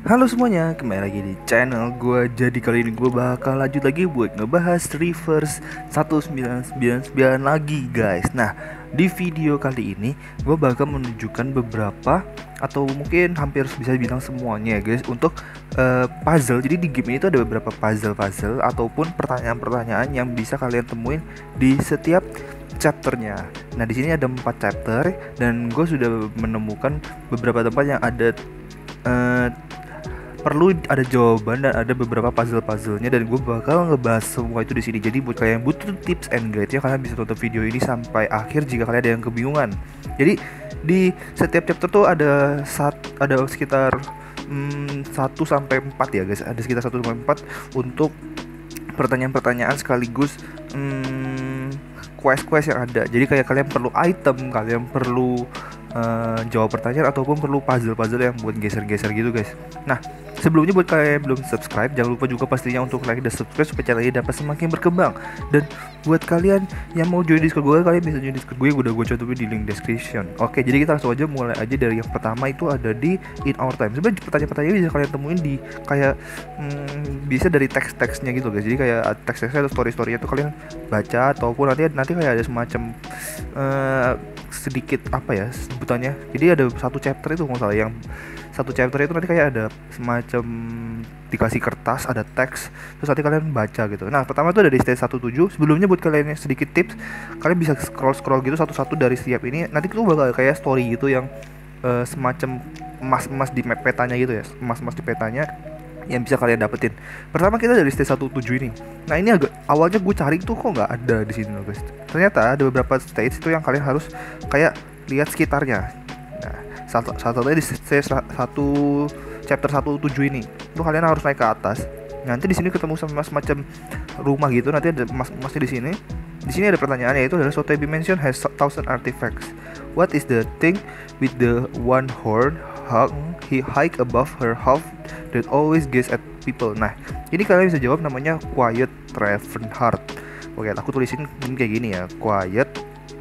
Halo semuanya, kembali lagi di channel gue. Jadi kali ini gue bakal lanjut lagi buat ngebahas Reverse 1999 lagi guys. Nah, di video kali ini gue bakal menunjukkan beberapa atau mungkin hampir bisa bilang semuanya ya guys untuk puzzle. Jadi di game ini tuh ada beberapa puzzle ataupun pertanyaan-pertanyaan yang bisa kalian temuin di setiap chapternya. Nah, di sini ada 4 chapter dan gue sudah menemukan beberapa tempat yang ada perlu ada jawaban dan ada beberapa puzzle-puzzlenya, dan gue bakal ngebahas semua itu di sini. Jadi buat kalian yang butuh tips and guide ya, kalian bisa tonton video ini sampai akhir jika kalian ada yang kebingungan. Jadi di setiap chapter tuh ada sekitar 1 sampai 4 ya guys. Ada sekitar 1 sampai 4 untuk pertanyaan-pertanyaan sekaligus quest-quest yang ada. Jadi kayak kalian perlu item, kalian perlu jawab pertanyaan ataupun perlu puzzle-puzzle yang buat geser-geser gitu guys. Nah, sebelumnya buat kalian yang belum subscribe, jangan lupa juga pastinya untuk like dan subscribe supaya channel ini dapat semakin berkembang. Dan buat kalian yang mau join Discord gue, kalian bisa join Discord gue, udah gue cantumin di link description. Oke, jadi kita langsung aja mulai aja dari yang pertama, itu ada di In Our Time. Sebenarnya pertanyaan-pertanyaan bisa kalian temuin di kayak bisa dari teks-teksnya gitu guys. Jadi kayak teks-teksnya atau story-storynya tuh kalian baca, ataupun nanti kayak ada semacam sedikit apa ya sebutannya. Jadi ada satu chapter itu nggak salah, yang satu chapter itu nanti kayak ada semacam dikasih kertas, ada teks, terus nanti kalian baca gitu. Nah, pertama itu ada di stage 17. Sebelumnya buat kalian yang sedikit tips, kalian bisa scroll gitu satu-satu dari setiap ini. Nanti itu bakal kayak story gitu yang semacam emas-emas di map petanya gitu ya, emas-emas di petanya yang bisa kalian dapetin. Pertama kita dari stage 17 ini. Nah, ini agak awalnya gue cari tuh kok nggak ada di sini loh guys. Ternyata ada beberapa stage itu yang kalian harus kayak lihat sekitarnya. Nah, satu di stage 1 chapter 17 ini. Tuh kalian harus naik ke atas. Nanti di sini ketemu sama semacam rumah gitu. Nanti ada masih di sini. Di sini ada pertanyaan, yaitu adalah Sote Dimension has 1000 artifacts. What is the thing with the one horn he hike above her half that always gaze at people? Nah, ini kalian bisa jawab, namanya Quiet Ravenheart. Oke, aku tulisin kayak gini ya, Quiet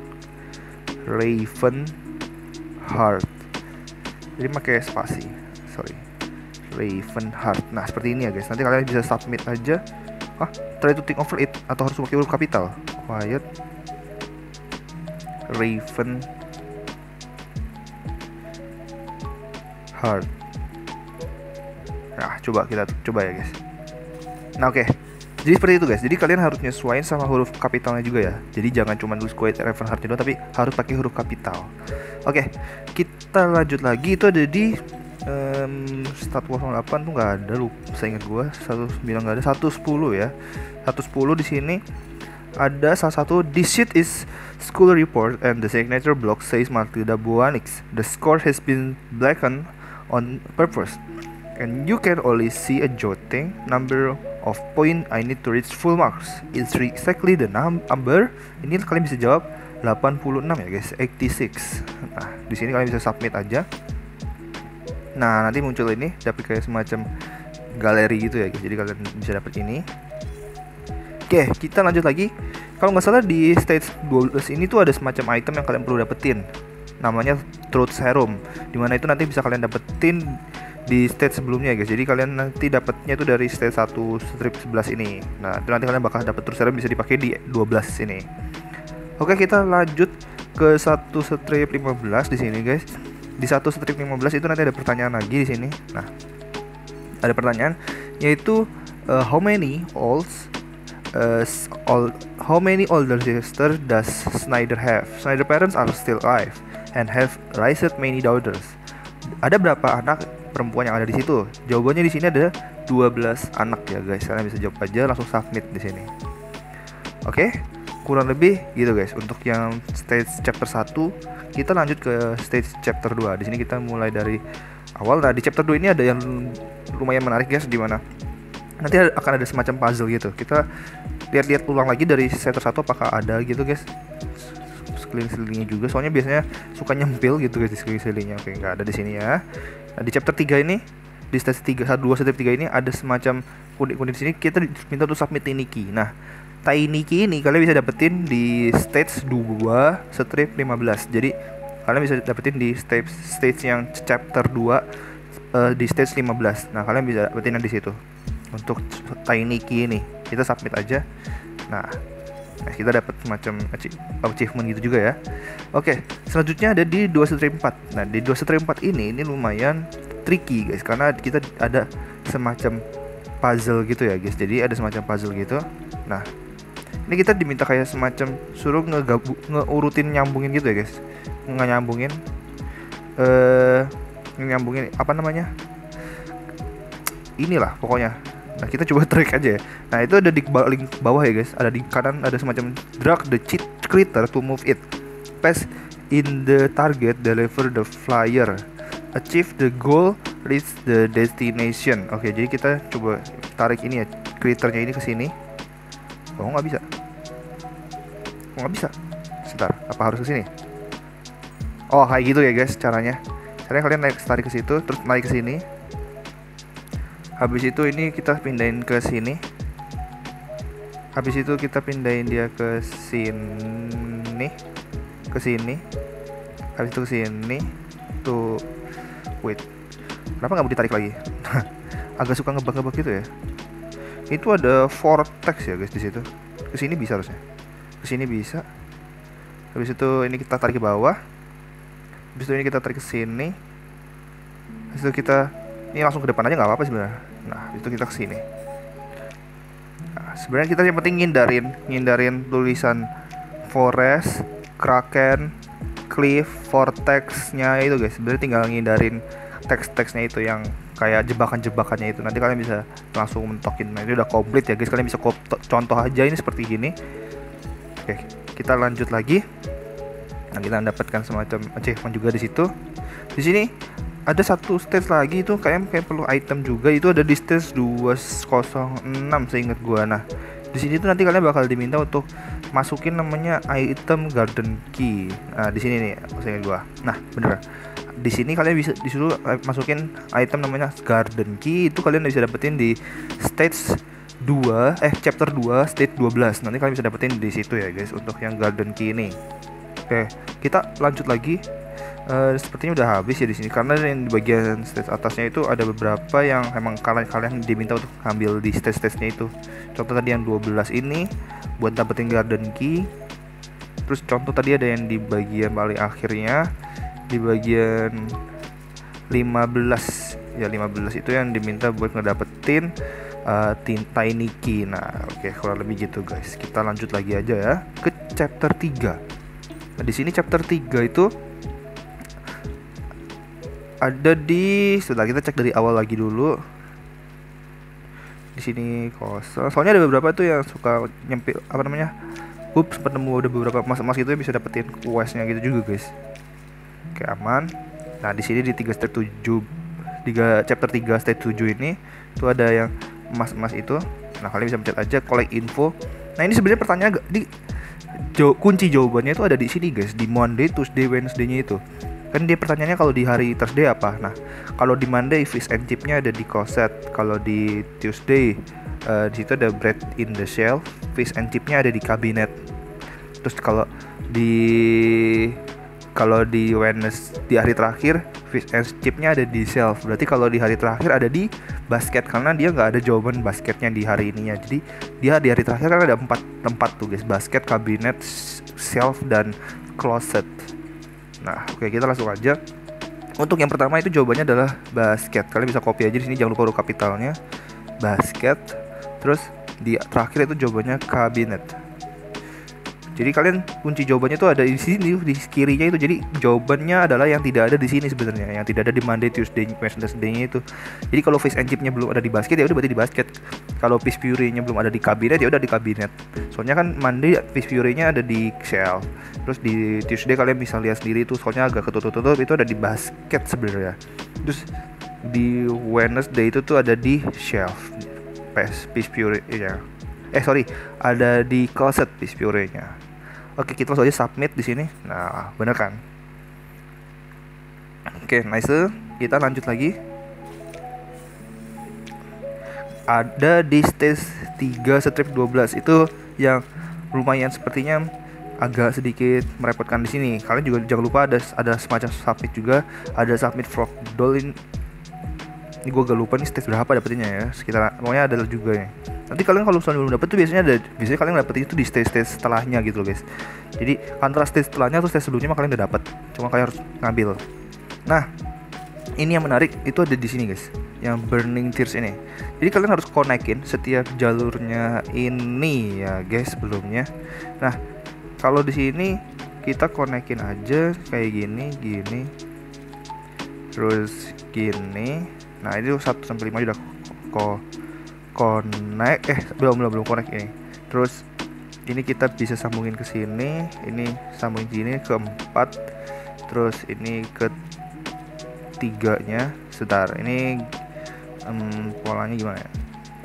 Ravenheart. Jadi pakai spasi, sorry, Ravenheart. Nah, seperti ini ya guys. Nanti kalian bisa submit aja. Try to think over it, atau harus pakai huruf kapital. Quiet Ravenheart. Nah, kita coba ya guys. Nah, oke. Jadi seperti itu guys. Jadi kalian harus nyesuaiin sama huruf kapitalnya juga ya. Jadi jangan cuma tulis Quiet Ravenheart doang, tapi harus pakai huruf kapital. Oke, kita lanjut lagi. Itu ada di stat 08 tuh nggak ada, lu saya ingat gua 19 nggak ada, 110 ya. 110 di sini ada salah satu, this sheet is school report and the signature block says Matilda Buanix. The score has been blackened on purpose and you can only see a jotting number of point I need to reach full marks. It's exactly the number. Ini kalian bisa jawab 86 ya guys, 86. Nah, di sini kalian bisa submit aja. Nah, nanti muncul ini, dapat kayak semacam galeri gitu ya guys. Jadi kalian bisa dapat ini. Oke, kita lanjut lagi. Kalau nggak salah di stage 12 ini tuh ada semacam item yang kalian perlu dapetin, namanya Truth Serum, dimana itu nanti bisa kalian dapetin di stage sebelumnya guys. Jadi kalian nanti dapatnya itu dari stage 1 strip 11 ini. Nah, itu nanti kalian bakal dapet Truth Serum, bisa dipakai di 12 sini. Oke, kita lanjut ke 1 strip 15 di sini guys. Di 1 strip 15 itu nanti ada pertanyaan lagi di sini. Nah, ada pertanyaan, yaitu how many older sister does Snyder have? Snyder parents are still alive and have raised many daughters. Ada berapa anak perempuan yang ada di situ? Jawabannya di sini ada 12 anak ya guys. Kalian bisa jawab aja, langsung submit di sini. Oke, kurang lebih gitu guys untuk yang stage chapter 1. Kita lanjut ke stage chapter 2. Di sini kita mulai dari awal. Nah, di chapter 2 ini ada yang lumayan menarik guys, di mana nanti akan ada semacam puzzle gitu. Kita lihat-lihat ulang lagi dari chapter 1 apakah ada gitu guys. Sekeliling-selilingnya juga, soalnya biasanya suka nyempil gitu guys di sekeliling-selilingnya. Oke, nggak ada di sini ya. Nah, di chapter 3 ini, di stage 3, 2 stage 3 ini ada semacam kuning-kuning di sini. Kita minta untuk submit Tiny Key. Nah, Tiny Key ini kalian bisa dapetin di stage 2 strip 15. Jadi kalian bisa dapetin di stage yang chapter 2 di stage 15. Nah, kalian bisa dapetin di situ. Untuk tiny key ini, kita submit aja. Nah, kita dapat semacam achievement gitu juga ya. Oke, selanjutnya ada di 2/4. Nah, di 2/4 ini lumayan tricky guys, karena kita ada semacam puzzle gitu ya guys. Jadi ada semacam puzzle gitu. Nah, ini kita diminta kayak semacam suruh ngeurutin nyambungin gitu ya guys. Nyambungin apa namanya? Inilah pokoknya. Nah, kita coba track aja ya. Nah, itu ada di link bawah ya guys. Ada di kanan ada semacam drag the cheat critter to move it. Pass in the target, deliver the flyer. Achieve the goal, reach the destination. Oke, jadi kita coba tarik ini ya, critternya ini ke sini. Oh, nggak bisa. Oh, nggak bisa. Sebentar, apa harus ke sini? Oh, kayak gitu ya guys caranya. Caranya kalian tarik ke situ, terus naik ke sini. Habis itu ini kita pindahin ke sini. Habis itu kita pindahin dia ke sini. Ke sini. Habis itu ke sini. Tuh. Wait. Kenapa nggak mau ditarik lagi? Agak suka ngebak-ngebak gitu ya. Itu ada vortex ya guys di situ. Ke sini bisa harusnya. Ke sini bisa. Habis itu ini kita tarik ke bawah. Habis itu ini kita tarik ke sini. Habis itu kita ini langsung ke depan aja nggak apa-apa sebenarnya. Nah, itu kita ke sini. Nah, sebenarnya kita yang penting ngindarin tulisan forest, kraken, cliff, vortex-nya itu guys. Sebenarnya tinggal ngindarin teks-teksnya itu yang kayak jebakan-jebakannya itu. Nanti kalian bisa langsung mentokin. Nah, ini udah komplit ya guys. Kalian bisa contoh aja ini seperti gini. Oke, kita lanjut lagi. Nah, kita mendapatkan semacam achievement juga di situ. Di sini ada satu stage lagi itu kayak perlu item juga, itu ada di stage 206 seingat gua. Nah, di sini tuh nanti kalian bakal diminta untuk masukin namanya item garden key. Nah, di sini nih seingat gua. Nah, bener. Di sini kalian bisa disuruh masukin item namanya garden key, itu kalian bisa dapetin di stage 2 chapter 2 stage 12. Nanti kalian bisa dapetin di situ ya guys untuk yang garden key ini. Oke, kita lanjut lagi. Sepertinya udah habis ya di sini, karena yang di bagian stage atasnya itu ada beberapa yang emang kalian diminta untuk ambil di stage-stage-nya itu. Contoh tadi yang 12 ini buat dapetin garden key. Terus contoh tadi ada yang di bagian paling akhirnya, di bagian 15 ya, 15 itu yang diminta buat ngedapetin tiny key. Nah, oke, kurang lebih gitu guys. Kita lanjut lagi aja ya ke chapter 3. Nah, di sini chapter 3 itu ada di, setelah kita cek dari awal lagi dulu. Di sini kosong. Soalnya ada beberapa tuh yang suka nyempil apa namanya? Sempat nemu ada beberapa emas-emas gitu yang bisa dapetin quest-nya gitu juga, guys. Oke, aman. Nah, di sini di 3 step 7 chapter 3 stage 7 ini tuh ada yang emas-emas itu. Nah, kalian bisa pencet aja collect info. Nah, ini sebenarnya pertanyaan kunci jawabannya itu ada di sini, guys, di Monday, Tuesday, Wednesday-nya itu. Kan dia pertanyaannya kalau di hari Thursday apa. Nah, kalau di Monday fish and chip-nya ada di closet. Kalau di Tuesday di situ ada bread in the shelf, fish and chip-nya ada di kabinet. Terus kalau di Wednesday, di hari terakhir, fish and chip-nya ada di shelf. Berarti kalau di hari terakhir ada di basket, karena dia nggak ada jawaban basketnya di hari ininya. Jadi dia di hari terakhir kan ada 4 tempat tuh guys: basket, kabinet, shelf, dan closet. Nah, oke, kita langsung aja. Untuk yang pertama itu jawabannya adalah basket. Kalian bisa copy aja di sini, jangan lupa huruf kapitalnya. Basket. Terus di terakhir itu jawabannya kabinet. Jadi kalian kunci jawabannya itu ada di sini, di kirinya itu. Jadi jawabannya adalah yang tidak ada di sini sebenarnya, yang tidak ada di Monday, Tuesday, Wednesday-nya itu. Jadi kalau fish and chip-nya belum ada di basket, ya udah berarti di basket. Kalau fish puree-nya belum ada di kabinet, ya udah di kabinet. Soalnya kan Monday fish puree-nya ada di shelf. Terus di Tuesday kalian bisa lihat sendiri itu, soalnya agak ketutup-tutup, itu ada di basket sebenarnya. Terus di Wednesday itu tuh ada di shelf. Fish puree-nya. Ada di closet fish puree-nya. Oke, kita langsung aja submit di sini. Nah, bener kan? Oke, nice. Kita lanjut lagi. Ada di stage 3 strip 12 itu yang lumayan sepertinya agak sedikit merepotkan di sini. Kalian juga jangan lupa ada semacam submit juga, ada submit frog doll Ini gue gak lupa nih stage berapa dapetinnya ya, sekitar pokoknya ada juga ya. Nanti kalian kalau misalnya belum dapet tuh biasanya kalian dapet itu di stage setelahnya gitu loh guys. Jadi antara stage setelahnya atau stage sebelumnya kalian udah dapet, cuma kalian harus ngambil. Nah ini yang menarik itu ada di sini guys, yang Burning Tears ini. Jadi kalian harus konekin setiap jalurnya ini ya guys sebelumnya. Nah kalau di sini kita konekin aja kayak gini, terus gini. Nah ini 1 sampai 5 udah connect, belum connect ini. Terus ini kita bisa sambungin ke sini, ini sambungin sini ke 4, terus ini ke 3-nya. Sebentar, ini polanya gimana ya?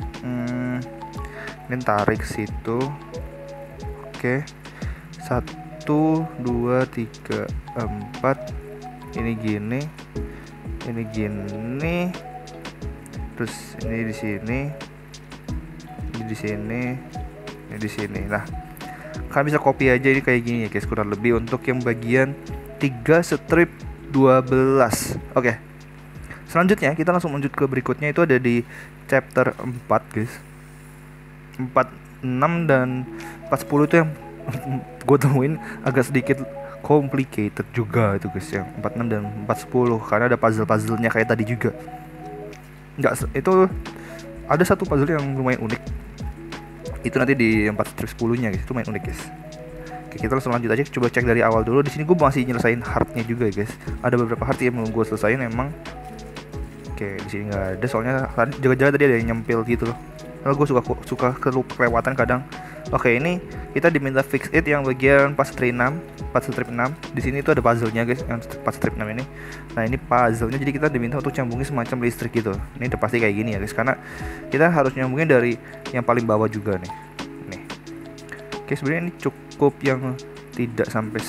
Ini tarik situ. Oke. 1 2 3 4. Ini gini. Ini gini. Terus ini di sini. Ini di sini. Ini di sini. Nah, kalian bisa copy aja ini kayak gini ya guys, kurang lebih untuk yang bagian 3 strip 12. Oke. Selanjutnya kita langsung lanjut ke berikutnya, itu ada di chapter 4 guys. 4, 6 dan 4, 10 itu yang gue temuin agak sedikit complicated juga itu guys, yang 46 dan 410 karena ada puzzle-puzzlenya kayak tadi juga. Itu ada satu puzzle yang lumayan unik. Itu nanti di 410-nya guys, itu lumayan unik guys. Oke, kita langsung lanjut aja, coba cek dari awal dulu. Di sini gue masih nyelesain heartnya juga guys. Ada beberapa heart yang belum gue selesain emang. Oke, di sini nggak ada soalnya jaga-jaga tadi ada yang nyempil gitu loh. Kalau gue suka kelewatan kadang. Oke, ini kita diminta fix it yang bagian pas strip 6. Di sini itu ada puzzle-nya guys, yang pas strip 6 ini. Nah, ini puzzle-nya, jadi kita diminta untuk nyambungin semacam listrik gitu. Ini udah pasti kayak gini ya guys, karena kita harus nyambungin dari yang paling bawah juga nih. Oke, sebenarnya ini cukup yang tidak sampai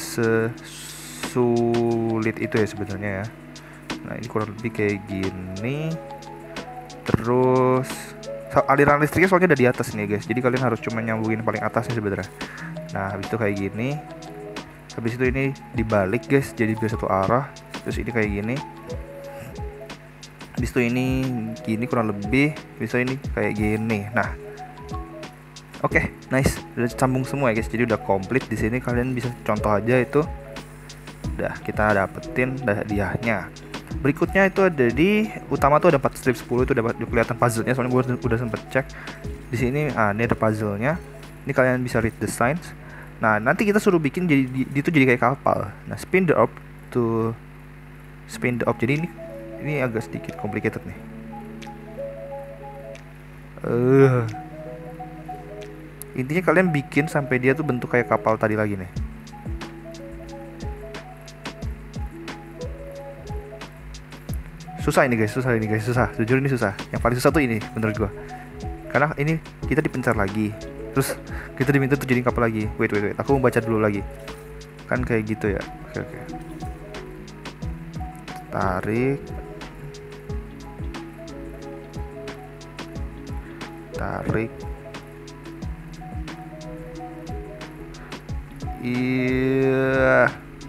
sesulit itu ya sebenarnya ya. Nah, ini kurang lebih kayak gini. Terus aliran listriknya soalnya ada di atas nih guys, jadi kalian harus cuma nyambungin paling atasnya sebenarnya. Nah habis itu kayak gini, habis itu ini dibalik guys, jadi biar satu arah. Terus ini kayak gini, habis itu ini gini kurang lebih, bisa ini kayak gini. Nah oke, nice, udah sambung semua ya guys, jadi udah komplit. Di sini kalian bisa contoh aja itu, udah kita dapetin hadiahnya. Berikutnya itu ada di utama tuh ada 4 strip 10, itu dapat kelihatan puzzle-nya soalnya gue udah sempet cek. Di sini ini ada puzzle-nya. Ini kalian bisa read the signs. Nah, nanti kita suruh bikin itu jadi kayak kapal. Nah, spin the orb. Jadi ini agak sedikit complicated nih. Intinya kalian bikin sampai dia tuh bentuk kayak kapal tadi lagi nih. Susah ini guys, susah. Jujur ini susah. Yang paling susah tuh ini menurut gua. Karena ini kita dipencar lagi. Terus kita diminta tuh jadi kapal lagi. Wait. Aku mau baca dulu lagi. Kan kayak gitu ya. Oke. Tarik. Iya.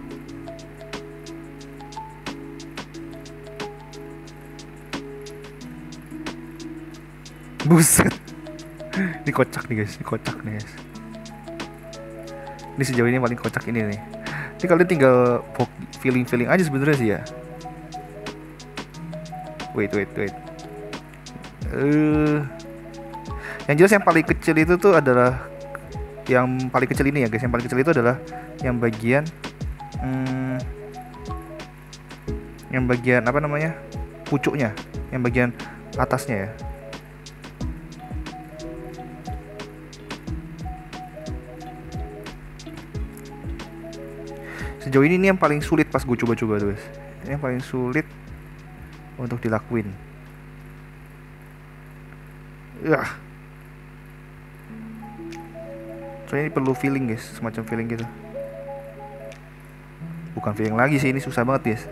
Buset. Ini kocak nih guys, Ini sejauh ini paling kocak ini nih. Ini kalian tinggal feeling aja sebenarnya sih ya. Wait. Yang jelas yang paling kecil itu tuh adalah yang paling kecil ini ya guys. Yang paling kecil itu adalah yang bagian apa namanya? Pucuknya, yang bagian atasnya ya. Sejauh ini yang paling sulit pas gue coba-coba tuh guys. Ini yang paling sulit untuk dilakuin. Soalnya ini perlu feeling guys, semacam feeling gitu. Bukan feeling lagi sih, ini susah banget guys.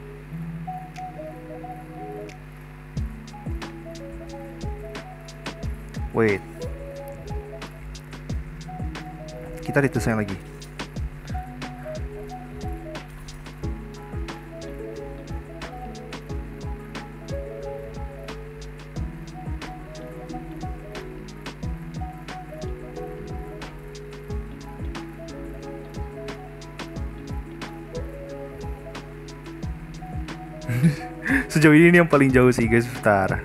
Wait. Kita ditesain lagi. Sejauh ini yang paling jauh sih guys. Bentar.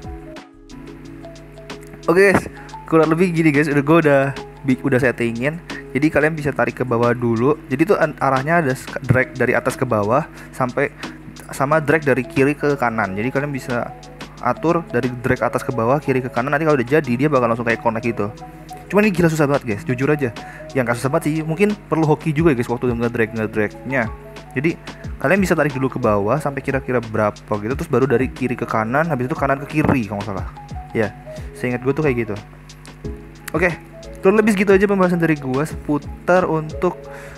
Oke guys, kurang lebih gini guys. Udah settingin. Jadi kalian bisa tarik ke bawah dulu. Jadi tuh arahnya ada drag dari atas ke bawah sampai sama drag dari kiri ke kanan. Jadi kalian bisa atur dari drag atas ke bawah, kiri ke kanan. Nanti kalau udah jadi dia bakal langsung kayak connect gitu. Cuman ini gila susah banget guys, jujur aja. Yang gak susah banget sih, mungkin perlu hoki juga guys waktu ngedragnya. Jadi kalian bisa tarik dulu ke bawah sampai kira-kira berapa gitu, terus baru dari kiri ke kanan, habis itu kanan ke kiri kalau nggak salah. Ya, seingat gue tuh kayak gitu. Oke, kurang lebih segitu aja pembahasan dari gue seputar untuk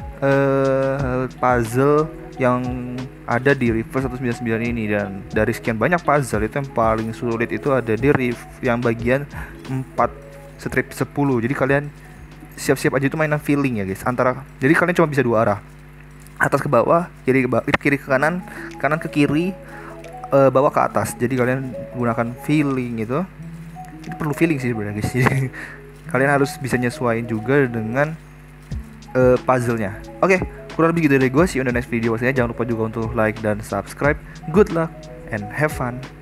puzzle yang ada di Reverse 199 ini. Dan dari sekian banyak puzzle itu yang paling sulit itu ada di yang bagian 4 strip 10. Jadi kalian siap-siap aja itu mainan feeling ya guys. Jadi kalian cuma bisa dua arah, atas ke bawah, kiri ke kanan, kanan ke kiri, bawah ke atas. Jadi kalian gunakan feeling itu perlu feeling sih sebenarnya guys. Jadi kalian harus bisa nyesuaiin juga dengan puzzle-nya. Oke, kurang lebih gitu dari gue. See you on the next video. Jangan lupa juga untuk like dan subscribe. Good luck and have fun.